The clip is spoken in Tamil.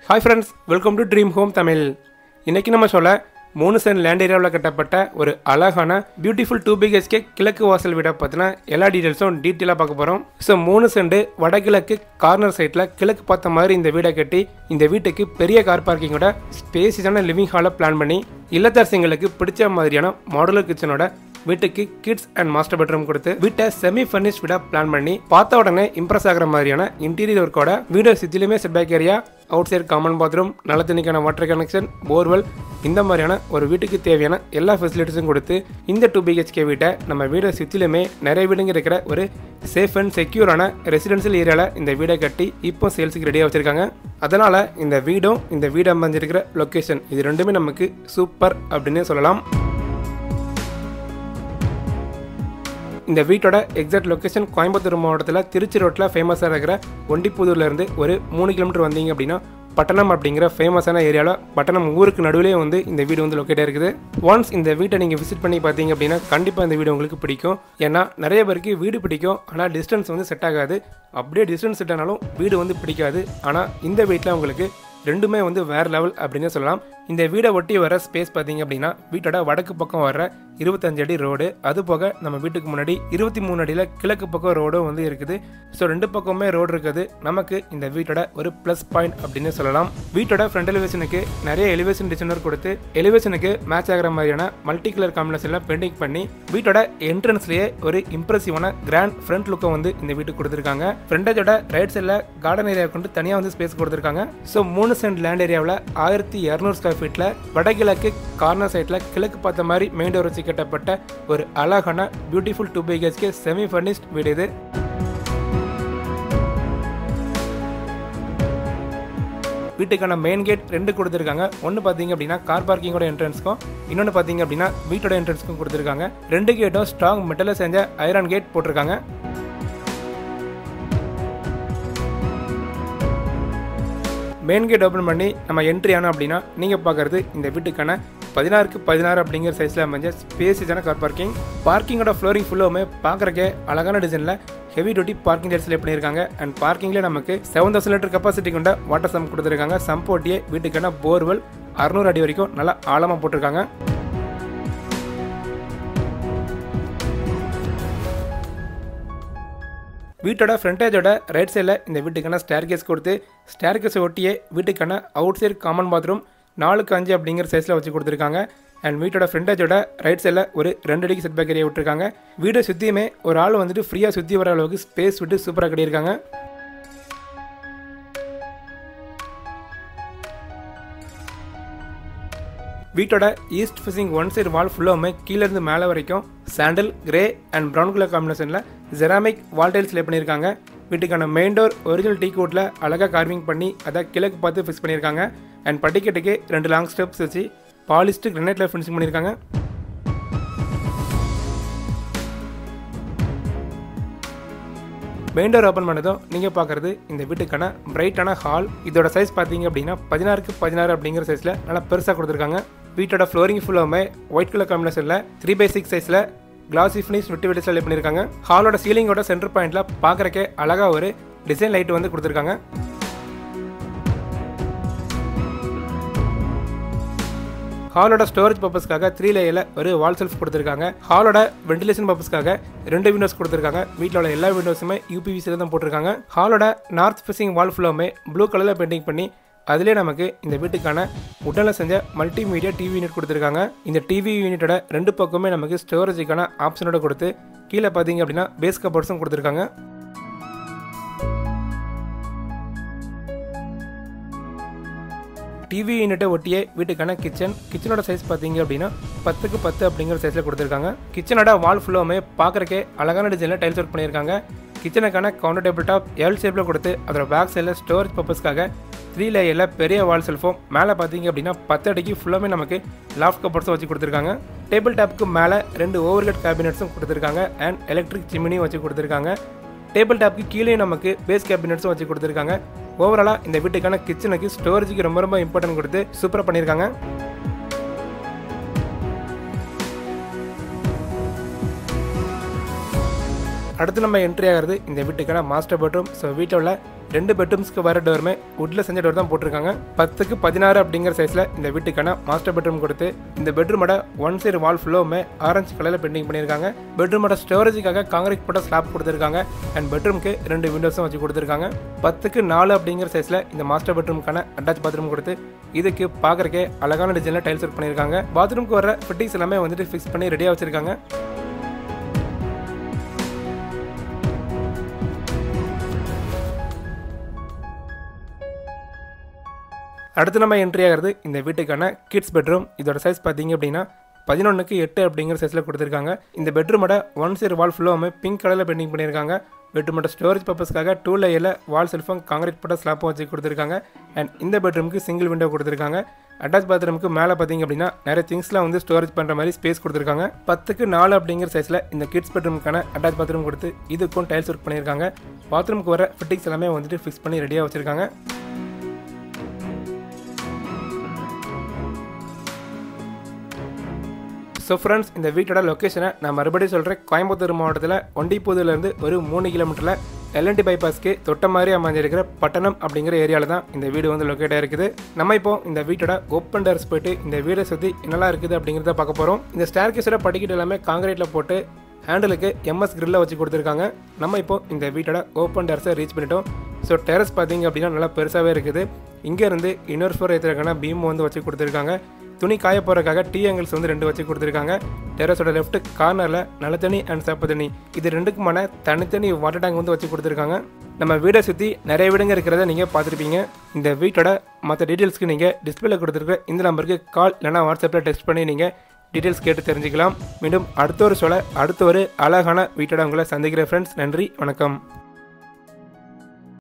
Hi friends, welcome to Dream Home Tamil. இன்னைக்கு நம்ம சொல்ல 3 சென்ட் லேண்ட் ஏரியாவில் கட்டப்பட்ட ஒரு அழகான பியூட்டிஃபுல் 2 BHK கிழக்கு வாசல் வீடை பற்றின எல்லா டீட்டெயில்ஸும் டீட்டெயிலாக பார்க்க போகிறோம். ஸோ 3 சென்ட் வடகிழக்கு கார்னர் சைட்டில் கிழக்கு பார்த்த மாதிரி இந்த வீடை கட்டி இந்த வீட்டுக்கு பெரிய கார் பார்க்கிங்கோட ஸ்பேசியஸான லிவிங் ஹாலை பிளான் பண்ணி இல்லத்தரசிங்களுக்கு பிடிச்ச மாதிரியான மாடுலர் கிச்சனோட வீட்டுக்கு கிட்ஸ் அண்ட் மாஸ்டர் பெட்ரூம் கொடுத்து வீட்டை செமி ஃபர்னிஷ்ட் வீடா பிளான் பண்ணி பார்த்த உடனே இம்ப்ரெஸ் ஆகிற மாதிரியான இன்டீரியர் ஒர்க்கோட வீடு சுற்றிலுமே setback area, outside common bathroom, நல்ல தண்ணிக்கான வாட்டர் கனெக்ஷன், போர்வெல், இந்த மாதிரியான ஒரு வீட்டுக்கு தேவையான எல்லா ஃபெசிலிட்டிஸும் கொடுத்து இந்த 2 BHK வீட்டை நம்ம வீடை சுற்றிலுமே நிறைய வீடுங்க இருக்கிற ஒரு சேஃப் அண்ட் செக்யூரான ரெசிடென்சியல் ஏரியாவில் இந்த வீடை கட்டி இப்போ சேல்ஸுக்கு ரெடியாக வச்சுருக்காங்க. அதனால் இந்த வீடும் இந்த வீடு அமைஞ்சிருக்கிற லொக்கேஷன் இது ரெண்டுமே நமக்கு சூப்பர் அப்படின்னே சொல்லலாம். இந்த வீட்டோட எக்ஸாக்ட் லொக்கேஷன் கோயம்புத்தூர் மாவட்டத்தில் திருச்சி ரோட்டில் ஃபேமஸாக இருக்கிற ஒண்டிப்புதூர்லேருந்து ஒரு 3 கிலோமீட்டர் வந்தீங்க அப்படின்னா பட்டணம் அப்படிங்கிற ஃபேமஸான ஏரியாவில் பட்டணம் ஊருக்கு நடுவிலே வந்து இந்த வீடு வந்து லொக்கேட்டாக இருக்குது. ஒன்ஸ் இந்த வீட்டை நீங்கள் விசிட் பண்ணி பார்த்தீங்க அப்படின்னா கண்டிப்பாக இந்த வீடு உங்களுக்கு பிடிக்கும். ஏன்னா நிறைய பேருக்கு வீடு பிடிக்கும், ஆனால் டிஸ்டன்ஸ் வந்து செட் ஆகாது. அப்படியே டிஸ்டன்ஸ் செட் ஆனாலும் வீடு வந்து பிடிக்காது. ஆனால் இந்த வீட்டில் உங்களுக்கு ரெண்டுமே வந்து வேறு லெவல் அப்படின்னு சொல்லலாம். இந்த வீடை ஒட்டி வர ஸ்பேஸ் பார்த்தீங்க அப்படின்னா வீட்டோட வடக்கு பக்கம் வர 25 அடி ரோடு, அது போக நம்ம வீட்டுக்கு முன்னாடி 23 அடியில் கிழக்கு பக்கம் ரோடும் வந்து இருக்குது. ஸோ 2 பக்கமே ரோடு இருக்குது. நமக்கு இந்த வீட்டோட ஒரு ப்ளஸ் பாயிண்ட் அப்படின்னு சொல்லலாம். வீட்டோட ஃப்ரண்ட் எலிவேஷனுக்கு நிறைய எலிவேஷன் டிசைனர் கொடுத்து எலிவேஷனுக்கு மேட்ச் ஆகிற மாதிரியான மல்டி கலர் காம்பினேஷன்ல பெயிண்டிங் பண்ணி வீட்டோட என்ட்ரன்ஸ்லேயே ஒரு இம்ப்ரெசிவான கிராண்ட் ஃப்ரண்ட் லுக்கை வந்து இந்த வீட்டுக்கு கொடுத்துருக்காங்க. ஃப்ரண்டேஜோட ரைட் சைடில் கார்டன் ஏரியா கொண்டு தனியாக வந்து ஸ்பேஸ் கொடுத்துருக்காங்க. ஸோ 3 சென்ட் லேண்ட் ஏரியாவில் 1200 ஸ்கொயர் ஃபீட்ல வடகிழக்கு கார்னர் சைட்ல கிழக்கு பார்த்த மாதிரி மெயின்டோர் வச்சு கட்டப்பட்ட ஒரு அழகான பியூட்டிஃபுல் 2 BHK செமி ஃபர்னிஷ்ட் வீடு இது. வீட்டுக்கான மெயின் கேட் 2 கொடுத்துருக்காங்க. ஒன்று பார்த்தீங்க அப்படின்னா கார் பார்க்கிங்கோட என்ட்ரன்ஸ்க்கும், இன்னொன்று பார்த்தீங்க அப்படின்னா வீட்டோட என்ட்ரன்ஸ்க்கும் கொடுத்துருக்காங்க. 2 கேட்டும் ஸ்ட்ராங் மெட்டலில் செஞ்ச ஐரன் கேட் போட்டிருக்காங்க. மெயின் கேட் ஓப்பன் பண்ணி நம்ம என்ட்ரி ஆனோம் அப்படின்னா நீங்கள் பார்க்குறது இந்த வீட்டுக்கான 16க்கு 16 அப்படிங்கிற சைஸில் அமைஞ்ச ஸ்பேசியஸான கார் பார்க்கிங். பார்க்கிங்கோட ஃப்ளோரிங் ஃபுல்லுமே பார்க்குறக்கே அழகான டிசைனில் ஹெவி டியூட்டி பார்க்கிங் செட் பண்ணியிருக்காங்க. அண்ட் பார்க்கிங்லேயே நமக்கு 7000 லிட்டர் கெப்பாசிட்டி கொண்ட வாட்டர் சம்ப் கொடுத்துருக்காங்க. சம்ப் ஓட்டியே வீட்டுக்கான போர்வெல் 600 அடி வரைக்கும் நல்லா ஆழமாக போட்டிருக்காங்க. வீட்டோட ஃப்ரண்டேஜோட ரைட் சைடில் இந்த வீட்டுக்கான ஸ்டேர்கேஸ் கொடுத்து ஸ்டேர்கேஸை ஒட்டியே வீட்டுக்கான அவுட் சைட் காமன் பாத்ரூம் 4க்கு 5 அப்படிங்கிற சைஸில் வச்சு கொடுத்துருக்காங்க. அண்ட் வீட்டோட ஃப்ரண்டேஜோட ரைட் சைடில் ஒரு 2 அடிக்கு செட் பேக் ஏரியா விட்டுருக்காங்க. வீடை சுற்றியுமே ஒரு ஆள் வந்துட்டு ஃப்ரீயாக சுற்றி வர அளவுக்கு ஸ்பேஸ் விட்டு சூப்பராக கட்டியிருக்காங்க. வீட்டோட east facing one side wall ஃபுல்லாமே கீழேருந்து மேலே வரைக்கும் sandal, grey and brown colour combination ceramic wall tiles lay பண்ணியிருக்காங்க. வீட்டுக்கான மெயின் டோர் ஒரிஜினல் டீ கோட்டில் அழகாக கார்விங் பண்ணி அதை கிழக்கு பார்த்து ஃபிக்ஸ் பண்ணியிருக்காங்க. அண்ட் படிக்கட்டுக்கு 2 லாங் ஸ்டெப்ஸ் வச்சு பாலிஸ்டு கிரானைட்டில் ஃபினிஷிங் பண்ணியிருக்காங்க. மெயின் டோர் ஓப்பன் பண்ணதும் நீங்கள் பார்க்குறது இந்த வீட்டுக்கான பிரைட்டான ஹால். இதோட சைஸ் பார்த்தீங்க அப்படின்னா 16க்கு 16 அப்படிங்கிற சைஸில் நல்லா பெருசாக கொடுத்துருக்காங்க. வீட்டோட ஃப்ளோரிங் ஃபுல்லாமே ஒயிட் கலர் காம்பினேஷனில் 3/6 சைஸில் கிளாசி ஃபினிஷ் விட்டு விட்டு லே பண்ணியிருக்காங்க. ஹாலோட சீலிங்கோட சென்டர் பாயிண்ட்ல பார்க்குறக்கே அழகாக ஒரு டிசைன் லைட் வந்து கொடுத்துருக்காங்க. ஹாலோட ஸ்டோரேஜ் பர்பஸ்க்காக 3 லேயரில் ஒரு வால் செல்ஃப் கொடுத்துருக்காங்க. ஹாலோட வென்டிலேஷன் பர்பஸ்க்காக 2 விண்டோஸ் கொடுத்துருக்காங்க. வீட்டில் எல்லா விண்டோஸுமே UPVC தான் போட்டிருக்காங்க. ஹாலோட நார்த் ஃபேசிங் வால் ஃபுல்லாமே ப்ளூ கலரில் பெயிண்டிங் பண்ணி அதிலே நமக்கு இந்த வீட்டுக்கான உடனில் செஞ்ச மல்டிமீடியா டிவி யூனிட் கொடுத்துருக்காங்க. இந்த டிவி யூனிட்டோட 2 பக்கமே நமக்கு ஸ்டோரேஜுக்கான ஆப்ஷனோட கொடுத்து கீழே பார்த்தீங்க அப்படின்னா பேஸ் கபோர்ட்ஸும் கொடுத்துருக்காங்க. டிவி யூனிட்டை ஒட்டியே வீட்டுக்கான கிச்சனோட சைஸ் பார்த்தீங்க அப்படின்னா 10க்கு 10 அப்படிங்கிற சைஸில் கொடுத்துருக்காங்க. கிச்சனோட வால் ஃபுல்லாமே பார்க்குறக்கே அழகான டிசைனில் டைல்ஸ் ஒர்க் பண்ணியிருக்காங்க. கிச்சனுக்கான கவுண்டர் டேபிள் டாப் எல் ஷேப்பில் கொடுத்து அதோட பேக் சைடில் ஸ்டோரேஜ் பர்பஸ்க்காக 3 லேயரில் பெரிய வால் செல்ஃபும் மேலே பார்த்தீங்க அப்படின்னா 10 அடிக்கு ஃபுல்லாமே நமக்கு லாஃப்ட் கபோர்ட்ஸும் வச்சு கொடுத்துருக்காங்க. டேபிள் டாப்புக்கு மேலே 2 ஓவர்ஹெட் கேபினெட்ஸும் கொடுத்துருக்காங்க. அண்ட் எலக்ட்ரிக் சிமினியும் வச்சு கொடுத்துருக்காங்க. டேபிள் டாப்புக்கு கீழே நமக்கு பேஸ் கேபினெட்ஸும் வச்சு கொடுத்துருக்காங்க. ஓவராலாக இந்த வீட்டுக்கான கிச்சனுக்கு ஸ்டோரேஜுக்கு ரொம்ப ரொம்ப இம்பார்ட்டன்ட் கொடுத்து சூப்பராக பண்ணியிருக்காங்க. அடுத்து நம்ம என்ட்ரி ஆகிறது இந்த வீட்டுக்கான மாஸ்டர் பெட்ரூம். ஸோ வீட்டில் உள்ள 2 பெட்ரூம்ஸ்க்கு வர டோருமே வுட்டில் செஞ்ச டோர் தான் போட்டிருக்காங்க. 10க்கு 16 அப்படிங்கிற சைஸில் இந்த வீட்டுக்கான மாஸ்டர் பெட்ரூம் கொடுத்து இந்த பெட்ரூமோட ஒன் சைடு வால் ஃபுல்லுமே ஆரஞ்சு கலரில் பெயிண்டிங் பண்ணியிருக்காங்க. பெட்ரூமோட ஸ்டோரேஜுக்காக காங்கிரீட் போட்ட ஸ்லாப் கொடுத்துருக்காங்க. அண்ட் பெட்ரூமுக்கு 2 விண்டோஸும் வச்சு கொடுத்துருக்காங்க. 10க்கு 4 அப்படிங்கிற சைஸில் இந்த மாஸ்டர் பெட்ரூமுக்கான அட்டாச் பாத்ரூம் கொடுத்து இதுக்கு பார்க்குறக்கே அழகான டிசைனில் டைல்ஸ் ஒர்க் பண்ணியிருக்காங்க. பாத்ரூமுக்கு வர ஃபிட்டிங்ஸ் எல்லாமே வந்துட்டு ஃபிக்ஸ் பண்ணி ரெடியாக வச்சிருக்காங்க. அடுத்து நம்ம என்ட்ரி ஆகிறது இந்த வீட்டுக்கான கிட்ஸ் பெட்ரூம். இதோட சைஸ் பார்த்தீங்க அப்படின்னா 11க்கு 8 அப்படிங்கிற சைஸில் கொடுத்துருக்காங்க. இந்த பெட்ரூமோட ஒன் சைடு வால் ஃபுல்லுமே பிங்க் கலரில் பெயிண்டிங் பண்ணியிருக்காங்க. பெட்ரூமோட ஸ்டோரேஜ் பர்பஸ்க்காக 2 லேயரில் வால் செல்ஃபும் காங்கிரீட் போட்ட ஸ்லாப்பும் வச்சு கொடுத்துருக்காங்க. அண்ட் இந்த பெட்ரூமுக்கு சிங்கிள் விண்டோ கொடுத்துருக்காங்க. அட்டாச் பாத்ரூமுக்கு மேலே பார்த்தீங்க அப்படின்னா நிறைய திங்ஸ்லாம் வந்து ஸ்டோரேஜ் பண்ணுற மாதிரி ஸ்பேஸ் கொடுத்துருக்காங்க. 10க்கு 4 அப்படிங்கிற சைஸில் இந்த கிட்ஸ் பெட்ரூமுக்கான அட்டாச் பாத்ரூம் கொடுத்து இதுக்கும் டைல்ஸ் ஒர்க் பண்ணியிருக்காங்க. பாத்ரூமுக்கு வர ஃபிட்டிங்ஸ் எல்லாமே வந்துட்டு ஃபிக்ஸ் பண்ணி ரெடியாக வச்சுருக்காங்க. ஸோ ஃப்ரெண்ட்ஸ், இந்த வீட்டோட லொக்கேஷனை நான் மறுபடியும் சொல்கிறேன். கோயம்புத்தூர் மாவட்டத்தில் ஒண்டிப்புதூர்லேருந்து ஒரு 3 கிலோமீட்டரில் LNT பைபாஸ்க்கு தொட்ட மாதிரி அமைஞ்சிருக்கிற பட்டணம் அப்படிங்கிற ஏரியாவில் தான் இந்த வீடு வந்து லொக்கேட் ஆகிருக்குது. நம்ம இப்போ இந்த வீட்டோட ஓப்பன் டெரஸ் போயிட்டு இந்த வீடை சுற்றி என்னெல்லாம் இருக்குது அப்படிங்கிறத பார்க்க போகிறோம். இந்த ஸ்டேர்கேஸோட படிக்கட்டு எல்லாமே காங்கிரீட்டில் போட்டு ஹேண்டிலுக்கு MS கிரில்ல வச்சு கொடுத்துருக்காங்க. நம்ம இப்போ இந்த வீட்டோட ஓப்பன் டெரஸை ரீச் பண்ணிட்டோம். ஸோ டெரஸ் பார்த்தீங்க அப்படின்னா நல்லா பெருசாகவே இருக்குது. இங்கேருந்து இன்னொரு ஃப்ளோர் ஏற்றுறதுக்கான பீம் வந்து வச்சு கொடுத்துருக்காங்க. துணி காய போகிறதுக்காக டீ ஆங்கிள்ஸ் வந்து 2 வச்சு கொடுத்துருக்காங்க. டெரஸோட லெஃப்ட் கார்னரில் நல்ல தண்ணி அண்ட் சப்பு தண்ணி இது 2க்குமான தனித்தனி வாட்டர் டேங்க் வந்து வச்சு கொடுத்துருக்காங்க. நம்ம வீடை சுற்றி நிறைய வீடுங்க இருக்கிறத நீங்கள் பார்த்துருப்பீங்க. இந்த வீட்டோட மற்ற டீட்டெயில்ஸ்க்கு நீங்கள் டிஸ்பிளேல கொடுத்துருக்க இந்த நம்பருக்கு கால் இல்லைனா வாட்ஸ்அப்பில் டெக்ஸ்ட் பண்ணி நீங்கள் டீட்டெயில்ஸ் கேட்டு தெரிஞ்சுக்கலாம். மீண்டும் அடுத்த ஒரு அழகான வீட்டோட உங்களை சந்திக்கிற ஃப்ரெண்ட்ஸ். நன்றி, வணக்கம்.